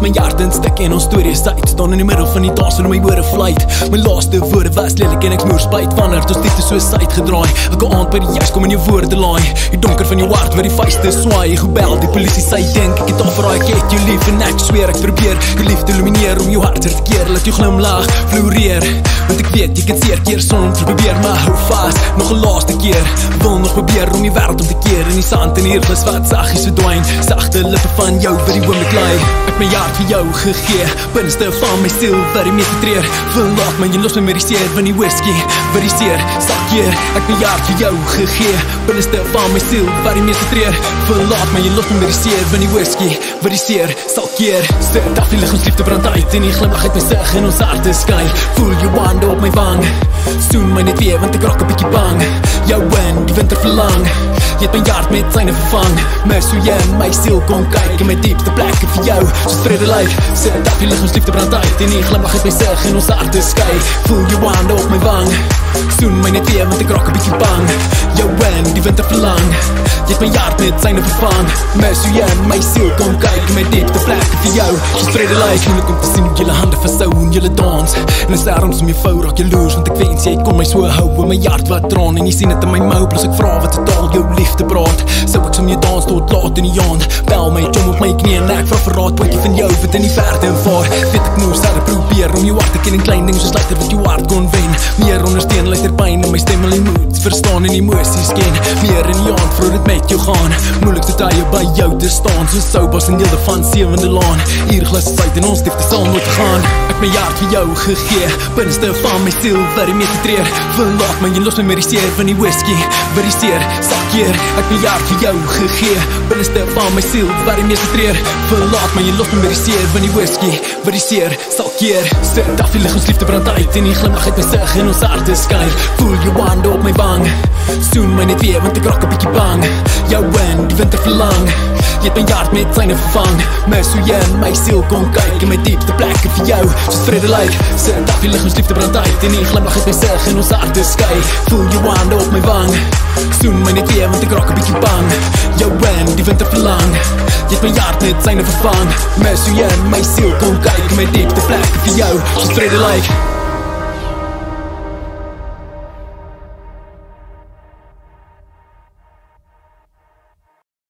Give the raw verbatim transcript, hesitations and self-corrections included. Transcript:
my hart in stik en ons stories uit. Staan in die middel van die dans en my woorde vluit. My laaste woorde was lelik en ek moer spyt. Wanneer ons liefde so syd gedraai. Elke aand by die juis kom in jou woorde laai. Die donker van jou hart waar die vuiste swaai. Gebel die polisie sy denk ek het afraai. Ek het jou lief en ek sweer ek probeer jou liefde illumineer om jou hart te keer. Laat jou glimlach floreer. Want ek weet jy kan seer keer son om te probeer. Maar hou vast, nog een laaste keer. Wil nog probeer om die wereld om te keer. In die sand en hier glis wat saggies verdwijn. Sagte lippe van jou vir die oomlik laai. Ek my hart vir jou gegee. Binneste van my siel wat die meeste treer. Verlaat my, jy los my met die seer van die whisky. Wat die seer, sak keer. Ek my hart vir jou gegee. Binneste van my siel wat die meeste treer. Verlaat my, jy los my met die seer van die whisky. Wat die seer, sal keer. Sit af die lig ons liefde brand uit. En die glimlach uit my sig en ons harte skyn. Voel jou hande op my wang. Soen my net weer, want ek raak 'n bietjie bang. Jou wind, die winter verlang. Jy het my hart met syne vervang. Mis hoe jy in my siel kom kyk. In my diepste plekke vir jou, soos vrede lyk. Sit af die lig ons liefde brand uit. En die glimlach uit my sig en ons harte skyn. Voel jou hande op my wang. Soen my net weer, want ek raak 'n bietjie bang. Jou wind, die winter verlang. Jy het my hart met syne vervang. Mis hoe jy in my siel kom kyk. In my diepste plekke vir jou, soos vrede lyk. Moeilik om te sien hoe julle hande vasthou en julle dans. En is daarom som jy vou raak jaloers, want ek wens jy kon my so hou. In my hart wat traan en jy sien dit in my mou. Plus ek vra wat totaal jou liefde praat. Sou ek som jy dans tot laat in die aand. Bel my, jom op my knie en ek vra verraad. Pootjie van jou wat in die verte vaar. Weet ek moes daar probeer om jou hart te ken in klein ding soos luister wat jou hart kon wen. Meer ondersteun luister pyn en my stem al die moed verstaan en emosies ken. Meer in die aand vroeg dit met jou gaan. Moeilikste tye by jou te staan. Soos soubas en deelde van sewende laan. Hier glas is uit en ons liefde sal nooit gaan. Ek my hart vir jou gegee. Binneste van my siel wat die meeste treer. Verlaat my, jy los my met die seer van die whisky. Wat die seer, sak keer. Ek my hart vir jou gegee. Binneste van my siel wat die meeste treer. Verlaat my, jy los my met die seer van die whisky. Wat die seer, sal keer. Sit af die lig ons liefde brand uit. En die glimlach uit my sig en ons harte skyn. Voel jou hande op my wang. Soen my net weer, want ek raak 'n bietjie bang. Jou wind, die winter verlang. Jy het my hart met syne vervang. Mis hoe jy in my siel kom kyk. In my diepste plekke vir jou, soos vrede lyk. Sit af die lig ons liefde brand uit. En die glimlach uit my sig en ons harte skyn. Voel jou hande op my wang. Soen my net weer, want ek raak 'n bietjie bang. Jou wind, die winter verlang. Jy het my hart met syne vervang. Mis hoe jy in my siel kom kyk. In my diepste plekke vir jou, soos vrede lyk.